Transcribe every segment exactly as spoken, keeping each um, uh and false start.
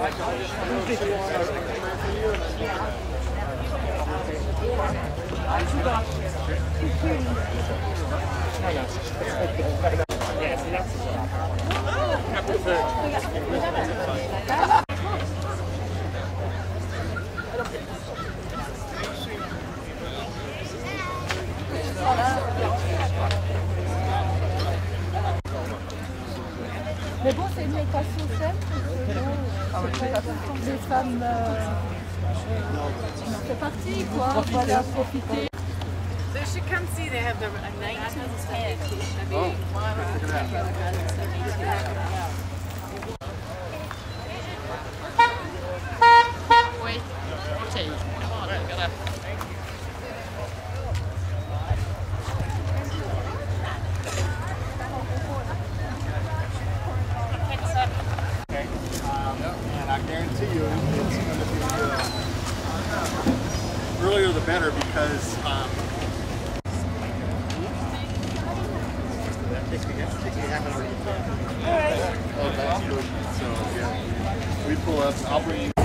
Mais bon, c'est une location simple. Les femmes en fait partie, quoi. Voilà, profiter. So you should come see, they have the a nineteen ten. Oh, Wait, okay, come on, I gotta... okay. Um, and I guarantee you it's going to be uh, earlier the better because um, oh, that's good. So yeah, we pull up. I'll bring you.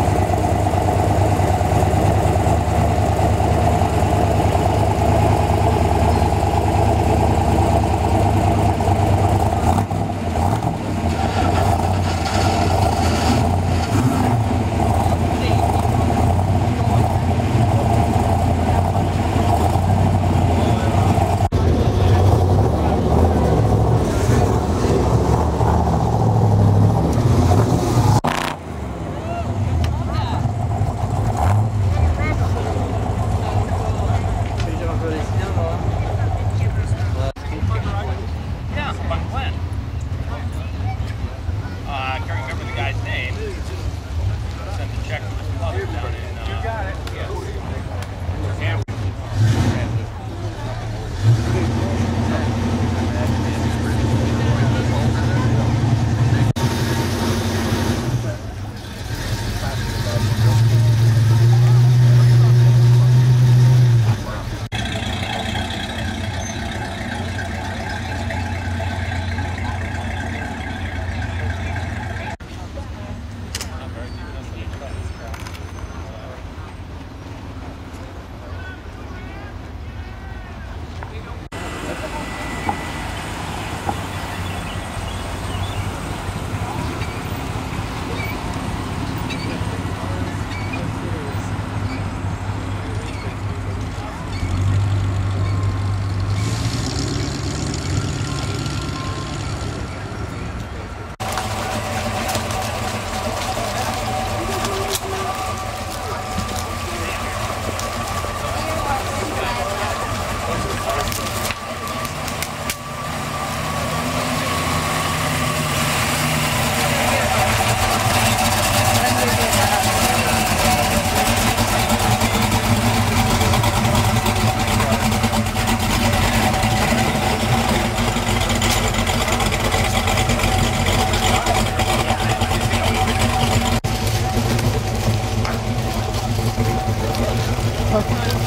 Okay.